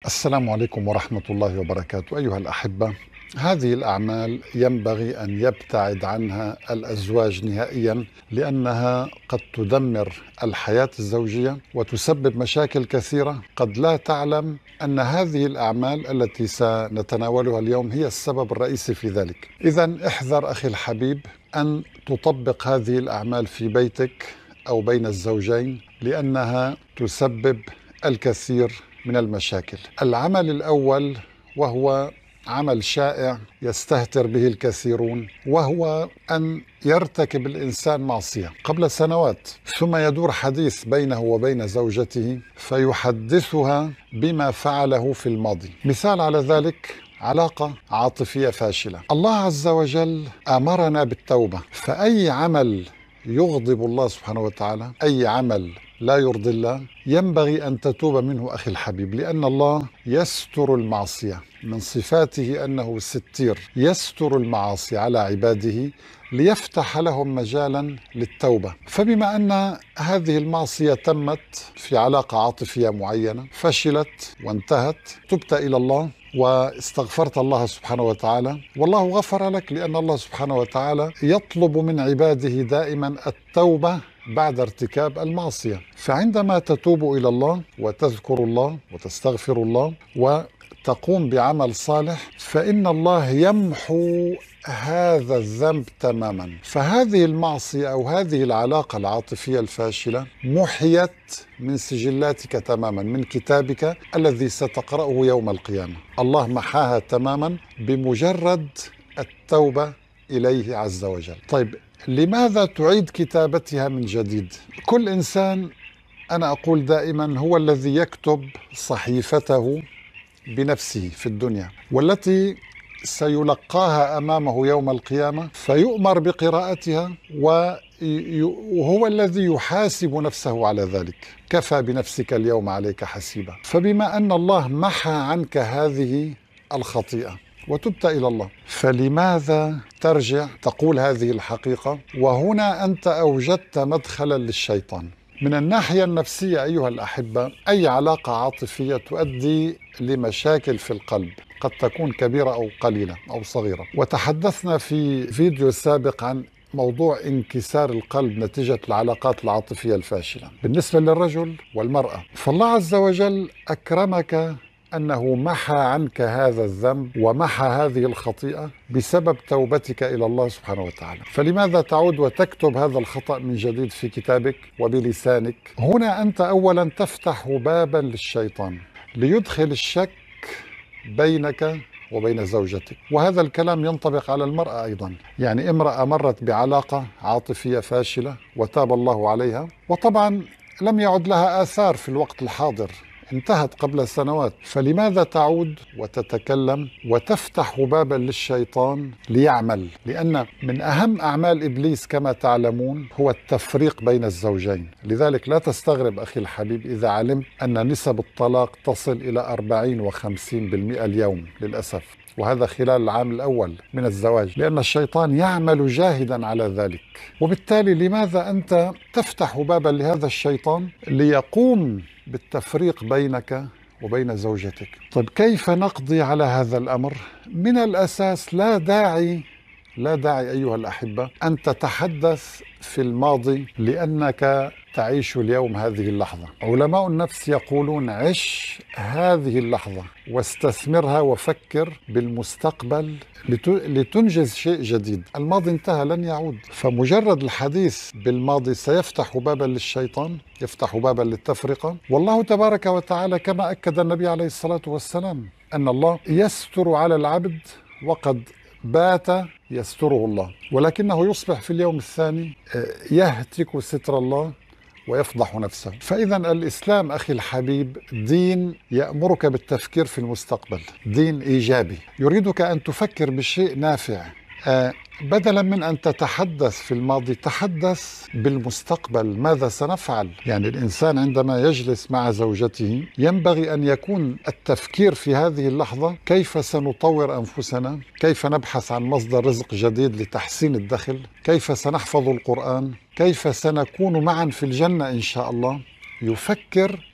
السلام عليكم ورحمة الله وبركاته. أيها الأحبة، هذه الأعمال ينبغي أن يبتعد عنها الأزواج نهائيا، لأنها قد تدمر الحياة الزوجية وتسبب مشاكل كثيرة. قد لا تعلم أن هذه الأعمال التي سنتناولها اليوم هي السبب الرئيسي في ذلك. إذن احذر أخي الحبيب أن تطبق هذه الأعمال في بيتك أو بين الزوجين، لأنها تسبب الكثير من المشاكل. العمل الأول، وهو عمل شائع يستهتر به الكثيرون، وهو أن يرتكب الإنسان معصية قبل سنوات، ثم يدور حديث بينه وبين زوجته فيحدثها بما فعله في الماضي. مثال على ذلك علاقة عاطفية فاشلة. الله عز وجل أمرنا بالتوبة، فأي عمل يغضب الله سبحانه وتعالى، أي عمل لا يرضي الله، ينبغي أن تتوب منه أخي الحبيب، لأن الله يستر المعصية. من صفاته أنه ستير، يستر المعاصي على عباده ليفتح لهم مجالا للتوبة. فبما أن هذه المعصية تمت في علاقة عاطفية معينة، فشلت وانتهت، تبت إلى الله واستغفرت الله سبحانه وتعالى، والله غفر لك، لأن الله سبحانه وتعالى يطلب من عباده دائما التوبة بعد ارتكاب المعصية. فعندما تتوب إلى الله وتذكر الله وتستغفر الله وتقوم بعمل صالح، فإن الله يمحو هذا الذنب تماما. فهذه المعصية أو هذه العلاقة العاطفية الفاشلة محيت من سجلاتك تماما، من كتابك الذي ستقرأه يوم القيامة. الله محاها تماما بمجرد التوبة إليه عز وجل. طيب، لماذا تعيد كتابتها من جديد؟ كل إنسان، أنا أقول دائما، هو الذي يكتب صحيفته بنفسه في الدنيا، والتي سيلقاها أمامه يوم القيامة، فيؤمر بقراءتها، وهو الذي يحاسب نفسه على ذلك. كفى بنفسك اليوم عليك حسيبا. فبما أن الله محى عنك هذه الخطيئة وتبت إلى الله، فلماذا ترجع تقول هذه الحقيقة؟ وهنا أنت أوجدت مدخلا للشيطان. من الناحية النفسية أيها الأحبة، أي علاقة عاطفية تؤدي لمشاكل في القلب، قد تكون كبيرة أو قليلة أو صغيرة. وتحدثنا في فيديو سابق عن موضوع انكسار القلب نتيجة العلاقات العاطفية الفاشلة بالنسبة للرجل والمرأة. فالله عز وجل أكرمك أنه محى عنك هذا الذنب ومحى هذه الخطيئة بسبب توبتك إلى الله سبحانه وتعالى. فلماذا تعود وتكتب هذا الخطأ من جديد في كتابك وبلسانك؟ هنا أنت أولا تفتح بابا للشيطان ليدخل الشك بينك وبين زوجتك. وهذا الكلام ينطبق على المرأة أيضا. يعني امرأة مرت بعلاقة عاطفية فاشلة وتاب الله عليها، وطبعا لم يعد لها آثار في الوقت الحاضر، انتهت قبل سنوات، فلماذا تعود وتتكلم وتفتح بابا للشيطان ليعمل؟ لأن من أهم أعمال إبليس كما تعلمون هو التفريق بين الزوجين. لذلك لا تستغرب أخي الحبيب إذا علمت أن نسب الطلاق تصل إلى 40 و50% اليوم للأسف، وهذا خلال العام الأول من الزواج، لأن الشيطان يعمل جاهدا على ذلك. وبالتالي لماذا أنت تفتح بابا لهذا الشيطان ليقوم بالتفريق بينك وبين زوجتك؟ طيب، كيف نقضي على هذا الأمر؟ من الأساس لا داعي أيها الأحبة أن تتحدث في الماضي، لأنك تعيش اليوم هذه اللحظة. علماء النفس يقولون: عش هذه اللحظة واستثمرها وفكر بالمستقبل لتنجز شيء جديد. الماضي انتهى، لن يعود. فمجرد الحديث بالماضي سيفتح بابا للشيطان، يفتح بابا للتفرقة. والله تبارك وتعالى كما أكد النبي عليه الصلاة والسلام أن الله يستر على العبد وقد بات يستره الله، ولكنه يصبح في اليوم الثاني يهتك ستر الله ويفضح نفسه. فإذا الإسلام أخي الحبيب دين يأمرك بالتفكير في المستقبل، دين إيجابي يريدك أن تفكر بشيء نافع. بدلا من أن تتحدث في الماضي، تحدث بالمستقبل، ماذا سنفعل؟ يعني الإنسان عندما يجلس مع زوجته ينبغي أن يكون التفكير في هذه اللحظة: كيف سنطور أنفسنا؟ كيف نبحث عن مصدر رزق جديد لتحسين الدخل؟ كيف سنحفظ القرآن؟ كيف سنكون معا في الجنة إن شاء الله؟ يفكر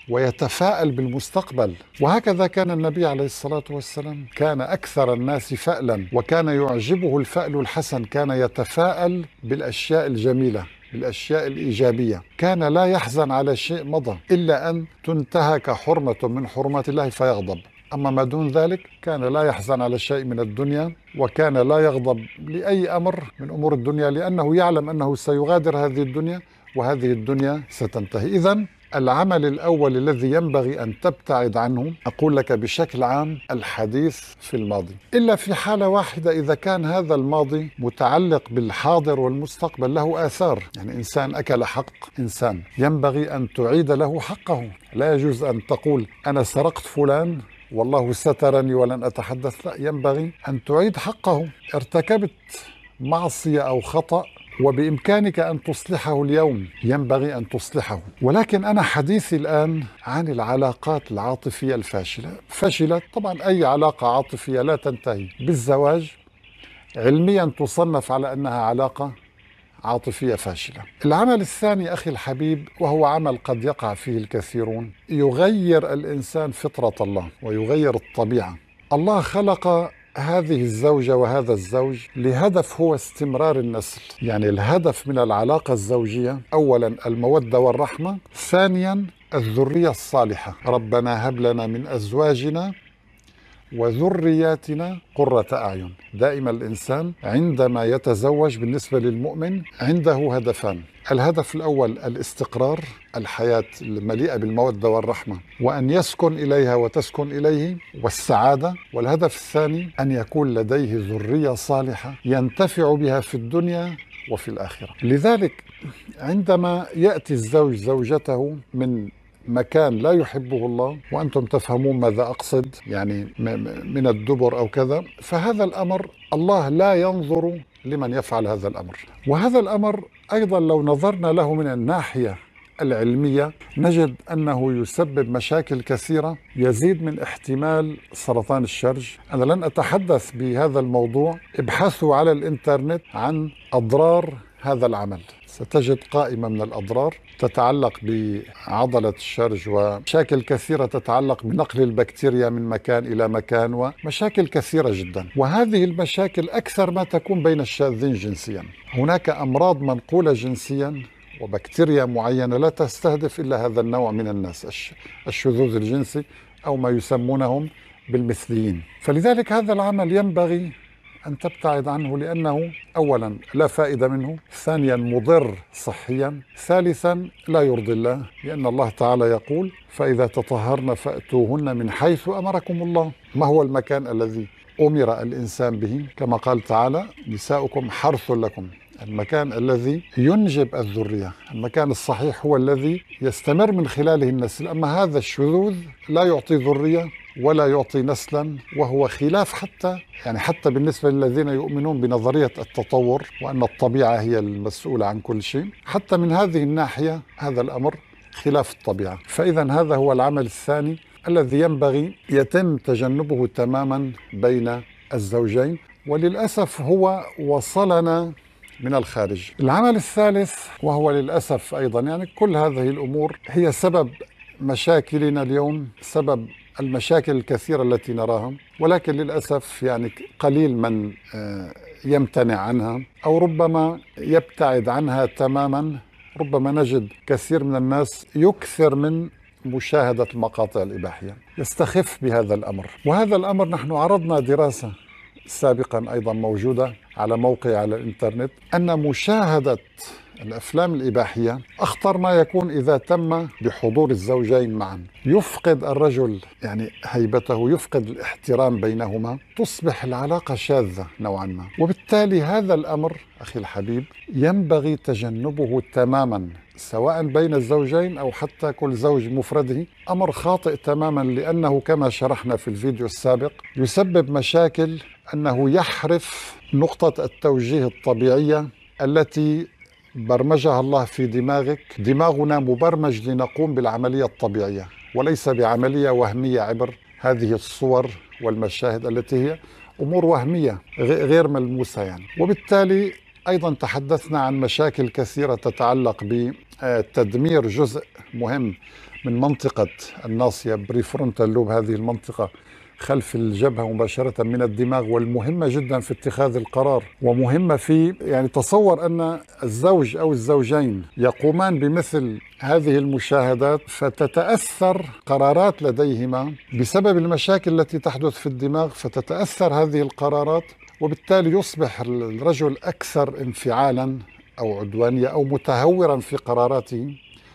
ويتفاءل بالمستقبل. وهكذا كان النبي عليه الصلاة والسلام، كان أكثر الناس فألا، وكان يعجبه الفأل الحسن، كان يتفاءل بالأشياء الجميلة، بالأشياء الإيجابية، كان لا يحزن على شيء مضى إلا أن تنتهك حرمة من حرمات الله فيغضب. أما ما دون ذلك كان لا يحزن على شيء من الدنيا، وكان لا يغضب لأي أمر من أمور الدنيا، لأنه يعلم أنه سيغادر هذه الدنيا وهذه الدنيا ستنتهي. إذن العمل الأول الذي ينبغي أن تبتعد عنه، أقول لك بشكل عام، الحديث في الماضي، إلا في حالة واحدة، إذا كان هذا الماضي متعلق بالحاضر والمستقبل، له آثار. يعني إنسان أكل حق إنسان، ينبغي أن تعيد له حقه. لا يجوز أن تقول أنا سرقت فلان والله سترني ولن أتحدث، لا، ينبغي أن تعيد حقه. ارتكبت معصية أو خطأ وبإمكانك أن تصلحه اليوم، ينبغي أن تصلحه. ولكن أنا حديثي الآن عن العلاقات العاطفية الفاشلة. فشلت طبعا، أي علاقة عاطفية لا تنتهي بالزواج علميا تصنف على أنها علاقة عاطفية فاشلة. العمل الثاني أخي الحبيب، وهو عمل قد يقع فيه الكثيرون، يغير الإنسان فطرة الله ويغير الطبيعة. الله خلق هذه الزوجة وهذا الزوج لهدف هو استمرار النسل. يعني الهدف من العلاقة الزوجية أولا المودة والرحمة، ثانيا الذرية الصالحة. ربنا هب لنا من أزواجنا وذرياتنا قرة أعين. دائما الإنسان عندما يتزوج بالنسبة للمؤمن عنده هدفان: الهدف الأول الاستقرار، الحياة المليئة بالمودة والرحمة، وأن يسكن إليها وتسكن إليه، والسعادة. والهدف الثاني أن يكون لديه ذرية صالحة ينتفع بها في الدنيا وفي الآخرة. لذلك عندما يأتي الزوج زوجته من مكان لا يحبه الله، وأنتم تفهمون ماذا أقصد، يعني من الدبر أو كذا، فهذا الأمر الله لا ينظر لمن يفعل هذا الأمر. وهذا الأمر أيضا لو نظرنا له من الناحية العلمية نجد أنه يسبب مشاكل كثيرة، يزيد من احتمال سرطان الشرج. أنا لن أتحدث بهذا الموضوع، ابحثوا على الإنترنت عن أضرار هذا العمل، ستجد قائمة من الأضرار تتعلق بعضلة الشرج، ومشاكل كثيرة تتعلق بنقل البكتيريا من مكان إلى مكان، ومشاكل كثيرة جدا. وهذه المشاكل أكثر ما تكون بين الشاذين جنسيا. هناك أمراض منقولة جنسيا وبكتيريا معينة لا تستهدف إلا هذا النوع من الناس، الشذوذ الجنسي أو ما يسمونهم بالمثليين. فلذلك هذا العمل ينبغي أن تبتعد عنه، لأنه أولا لا فائدة منه، ثانيا مضر صحيا، ثالثا لا يرضي الله، لأن الله تعالى يقول: فإذا تطهرن فأتوهن من حيث أمركم الله. ما هو المكان الذي أمر الإنسان به؟ كما قال تعالى: نساؤكم حرث لكم. المكان الذي ينجب الذرية، المكان الصحيح هو الذي يستمر من خلاله النسل. أما هذا الشذوذ لا يعطي ذرية ولا يعطي نسلا، وهو خلاف حتى بالنسبة للذين يؤمنون بنظرية التطور وأن الطبيعة هي المسؤولة عن كل شيء. حتى من هذه الناحية هذا الأمر خلاف الطبيعة. فإذا هذا هو العمل الثاني الذي ينبغي يتم تجنبه تماما بين الزوجين، وللأسف هو وصلنا من الخارج. العمل الثالث، وهو للأسف أيضا يعني كل هذه الأمور هي سبب مشاكلنا اليوم، سبب المشاكل الكثيرة التي نراها، ولكن للأسف يعني قليل من يمتنع عنها أو ربما يبتعد عنها تماما. ربما نجد كثير من الناس يكثر من مشاهدة المقاطع الإباحية، يستخف بهذا الأمر. وهذا الأمر نحن عرضنا دراسة سابقا أيضا موجودة على موقع على الإنترنت، أن مشاهدة الأفلام الإباحية أخطر ما يكون إذا تم بحضور الزوجين معا. يفقد الرجل يعني هيبته، يفقد الاحترام بينهما، تصبح العلاقة شاذة نوعا ما. وبالتالي هذا الأمر أخي الحبيب ينبغي تجنبه تماما، سواء بين الزوجين أو حتى كل زوج مفرده. أمر خاطئ تماما، لأنه كما شرحنا في الفيديو السابق يسبب مشاكل، أنه يحرف نقطة التوجيه الطبيعية التي برمجها الله في دماغك. دماغنا مبرمج لنقوم بالعملية الطبيعية وليس بعملية وهمية عبر هذه الصور والمشاهد التي هي أمور وهمية غير ملموسة يعني. وبالتالي أيضا تحدثنا عن مشاكل كثيرة تتعلق بتدمير جزء مهم من منطقة الناصية بريفرونتال لوب، هذه المنطقة خلف الجبهة مباشرة من الدماغ، والمهمة جدا في اتخاذ القرار، ومهمة في يعني تصور أن الزوج أو الزوجين يقومان بمثل هذه المشاهدات فتتأثر قرارات لديهما بسبب المشاكل التي تحدث في الدماغ، فتتأثر هذه القرارات، وبالتالي يصبح الرجل أكثر انفعالا أو عدوانية أو متهورا في قراراته،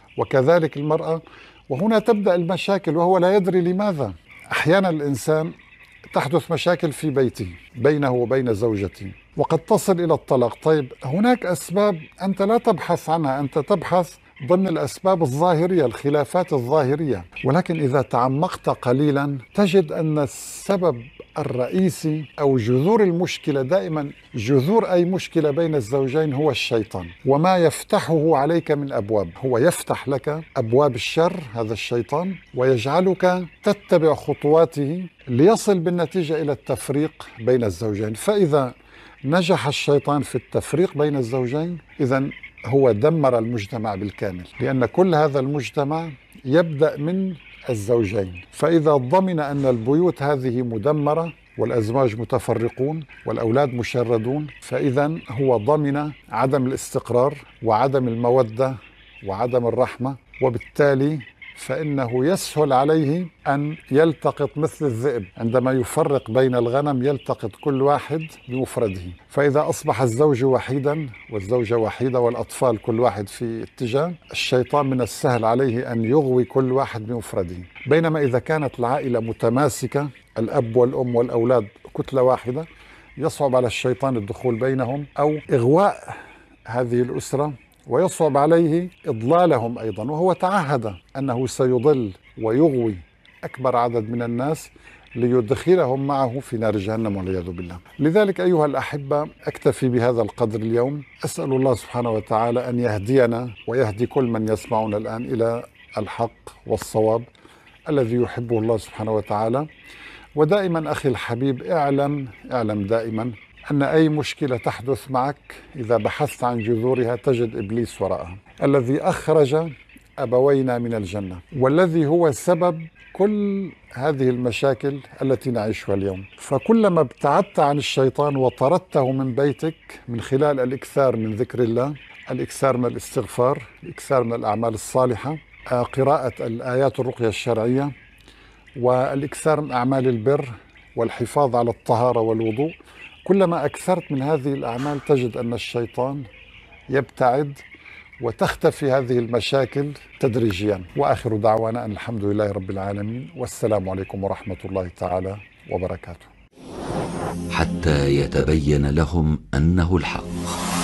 وكذلك المرأة. وهنا تبدأ المشاكل وهو لا يدري لماذا. أحيانا الإنسان تحدث مشاكل في بيته بينه وبين زوجته وقد تصل إلى الطلاق. طيب هناك أسباب أنت لا تبحث عنها، أنت تبحث ضمن الأسباب الظاهرية، الخلافات الظاهرية، ولكن إذا تعمقت قليلا تجد أن السبب الرئيسي أو جذور المشكلة، دائما جذور أي مشكلة بين الزوجين هو الشيطان وما يفتحه عليك من أبواب. هو يفتح لك أبواب الشر، هذا الشيطان، ويجعلك تتبع خطواته ليصل بالنتيجة إلى التفريق بين الزوجين. فإذا نجح الشيطان في التفريق بين الزوجين إذن هو دمر المجتمع بالكامل، لأن كل هذا المجتمع يبدأ من الزوجين. فإذا ضمن أن البيوت هذه مدمرة والأزواج متفرقون والأولاد مشردون، فإذا هو ضمن عدم الاستقرار وعدم المودة وعدم الرحمة، وبالتالي فإنه يسهل عليه أن يلتقط مثل الذئب، عندما يفرق بين الغنم يلتقط كل واحد بمفرده. فإذا أصبح الزوج وحيدا والزوجة وحيدة والأطفال كل واحد في اتجاه، الشيطان من السهل عليه أن يغوي كل واحد بمفرده. بينما إذا كانت العائلة متماسكة، الأب والأم والأولاد كتلة واحدة، يصعب على الشيطان الدخول بينهم أو إغواء هذه الأسرة، ويصعب عليه إضلالهم أيضا، وهو تعهد أنه سيضل ويغوي أكبر عدد من الناس ليدخلهم معه في نار جهنم والعياذ بالله. لذلك أيها الأحبة أكتفي بهذا القدر اليوم. أسأل الله سبحانه وتعالى أن يهدينا ويهدي كل من يسمعنا الآن إلى الحق والصواب الذي يحبه الله سبحانه وتعالى. ودائما أخي الحبيب اعلم دائما أن أي مشكلة تحدث معك إذا بحثت عن جذورها تجد إبليس وراءها، الذي أخرج أبوينا من الجنة والذي هو سبب كل هذه المشاكل التي نعيشها اليوم. فكلما ابتعدت عن الشيطان وطردته من بيتك من خلال الإكثار من ذكر الله، الإكثار من الاستغفار، الإكثار من الأعمال الصالحة، قراءة الآيات الرقية الشرعية، والإكثار من أعمال البر والحفاظ على الطهارة والوضوء، كلما أكثرت من هذه الأعمال تجد أن الشيطان يبتعد وتختفي هذه المشاكل تدريجيا. وآخر دعوانا أن الحمد لله رب العالمين، والسلام عليكم ورحمة الله تعالى وبركاته. حتى يتبين لهم أنه الحق.